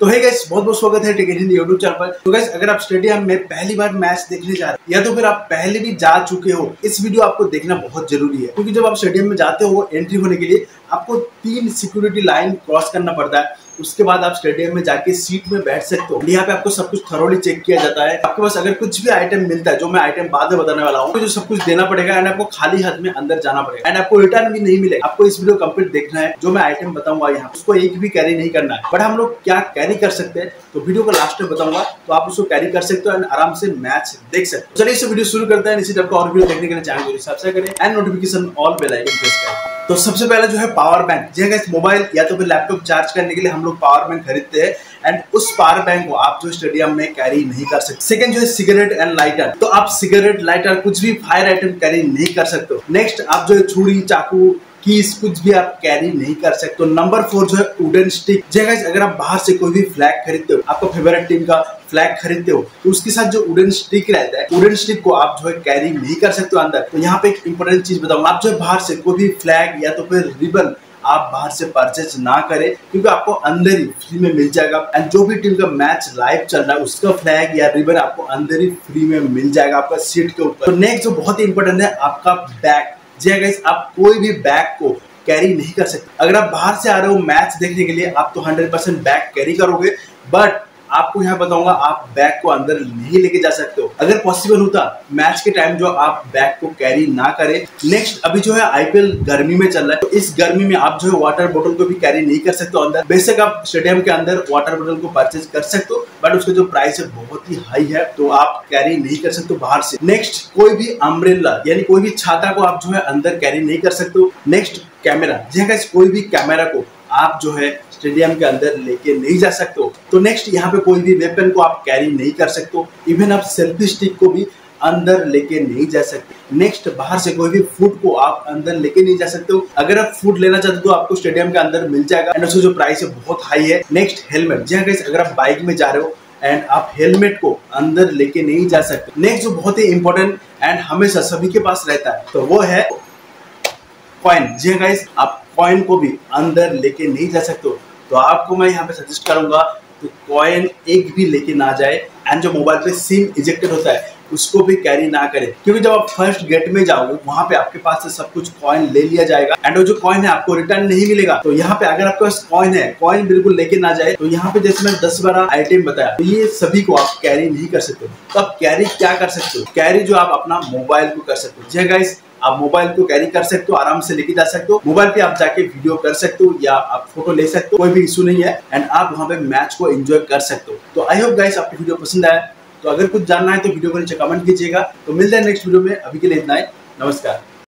तो है गाइस, बहुत बहुत स्वागत है Tech in Hindi YouTube channel पर। तो गाइस, अगर आप स्टेडियम में पहली बार मैच देखने जा रहे हैं या तो फिर आप पहले भी जा चुके हो, इस वीडियो आपको देखना बहुत जरूरी है। क्योंकि जब आप स्टेडियम में जाते हो एंट्री होने के लिए आपको 3 सिक्योरिटी लाइन क्रॉस करना पड़ता है। उसके बाद आप स्टेडियम में जाके सीट में बैठ सकते हो। यहाँ पे आपको सब कुछ थरोली चेक किया जाता है। आपके पास अगर कुछ भी आइटम मिलता है, जो मैं आइटम बाद में बताने वाला हूँ, तो जो सब कुछ देना पड़ेगा एंड आपको खाली हाथ में अंदर जाना पड़ेगा एंड आपको रिटर्न भी नहीं मिलेगा। आपको इस वीडियो कंप्लीट देखना है। जो मैं आइटम बताऊंगा यहाँ उसको एक भी कैरी नहीं करना है, बट हम लोग क्या कैरी कर सकते हैं तो वीडियो को लास्ट में बताऊंगा। तो आप उसको कैरी कर सकते हो एंड आराम से मैच देख सकते हो। चलिए इस वीडियो शुरू करते हैं। इसी टाइप का और वीडियो देखने के लिए चैनल को सब्सक्राइब करें and notification all bell icon press करें। तो सबसे पहले जो है पावर बैंक। जी गाइस, मोबाइल या तो फिर लैपटॉप चार्ज करने के लिए हम लोग पावर बैंक खरीदते हैं एंड उस पावर बैंक को आप जो स्टेडियम में कैरी नहीं कर सकते। सेकंड जो है सिगरेट एंड लाइटर। तो आप सिगरेट, लाइटर, कुछ भी फायर आइटम कैरी नहीं कर सकते। नेक्स्ट आप जो है छुरी, चाकू, कीस, कुछ भी आप कैरी नहीं कर सकते। तो नंबर 4 जो है वुडन स्टिक। जी गाइस, अगर आप बाहर से कोई भी फ्लैग खरीदते हो, आपका फेवरेट टीम का फ्लैग खरीदते हो, तो उसके साथ जो वुडन स्टिक रहता है, वुडन स्टिक को आप जो है कैरी नहीं कर सकते हो अंदर। तो यहाँ पे एक इंपॉर्टेंट चीज बताऊंगा, आप जो है बाहर से कोई भी फ्लैग या तो फिर रिबन आप बाहर से परचेज ना करें, क्योंकि आपको अंदर ही फ्री में मिल जाएगा एंड जो भी टीम का मैच लाइव चल रहा है उसका फ्लैग या रिबन आपको अंदर ही फ्री में मिल जाएगा आपका सीट के ऊपर। तो नेक्स्ट जो बहुत ही इंपॉर्टेंट है आपका बैग। जी गाइस, आप कोई भी बैग को कैरी नहीं कर सकते। अगर आप बाहर से आ रहे हो मैच देखने के लिए, आप तो 100% बैग कैरी करोगे, बट आपको यहाँ बताऊंगा आप बैग को अंदर नहीं लेके जा सकते हो। अगर पॉसिबल होता मैच के टाइम जो आप बैग को कैरी ना करें। नेक्स्ट, अभी जो है आईपीएल गर्मी में चल रहा है, तो इस गर्मी में आप जो है वाटर बोतल को भी कैरी नहीं कर सकते हो अंदर। बेशक आप स्टेडियम के अंदर वाटर बोतल को परचेज कर सकते हो, बट उसका जो प्राइस है बहुत ही हाई है, तो आप कैरी नहीं कर सकते हो बाहर से। नेक्स्ट, कोई भी अम्ब्रेला यानी कोई भी छाता को आप जो है अंदर कैरी नहीं कर सकते हो। Next, camera. जी गाइस, कोई भी कैमरा को आप जो है स्टेडियम के अंदर लेके नहीं जा सकते हो। तो नेक्स्ट, यहाँ पे कोई भी वेपन को आप कैरी नहीं कर सकते हो। इवन आप सेल्फी स्टिक को भी अंदर लेके नहीं जा सकते। नेक्स्ट, बाहर से कोई भी फूड को आप अंदर लेके नहीं जा सकते हो। अगर आप फूड लेना चाहते हो तो आपको स्टेडियम के अंदर मिल जाएगा एंड उसका जो प्राइस है बहुत हाई है। Next, helmet. जी गाइस, अगर आप बाइक में जा रहे हो एंड आप हेलमेट को अंदर लेके नहीं जा सकते। नेक्स्ट जो बहुत ही इंपॉर्टेंट एंड हमेशा सभी के पास रहता है, तो वो है कॉइन। जी गाइस, आप कॉइन को भी अंदर लेके नहीं जा सकते हो। तो आपको मैं यहाँ पे सजेस्ट करूंगा तो कॉइन एक भी लेके ना जाए एंड जो मोबाइल पे सिम इजेक्टेड होता है उसको भी कैरी ना करें, क्योंकि जब आप फर्स्ट गेट में जाओगे वहां पे आपके पास से सब कुछ कॉइन ले लिया जाएगा एंड वो जो कॉइन है आपको रिटर्न नहीं मिलेगा। तो यहाँ पे अगर आपके पास कॉइन है, कॉइन बिल्कुल लेके ना जाए। तो यहाँ पे जैसे मैं 10-12 आइटम बताया, तो ये सभी को आप कैरी नहीं कर सकते। तो आप कैरी क्या कर सकते हो? कैरी जो आप अपना मोबाइल को कर सकते हो। जी गाइस, आप मोबाइल को कैरी कर सकते हो, आराम से लेके जा सकते हो। मोबाइल पे आप जाके वीडियो कर सकते हो या आप फोटो ले सकते हो, कोई भी इशू नहीं है एंड आप वहां पे मैच को एंजॉय कर सकते हो। तो आई होप गाइस आपको वीडियो पसंद आया। तो अगर कुछ जानना है तो वीडियो को नीचे कमेंट कीजिएगा। तो मिलते हैं नेक्स्ट वीडियो में। अभी के लिए इतना ही, नमस्कार।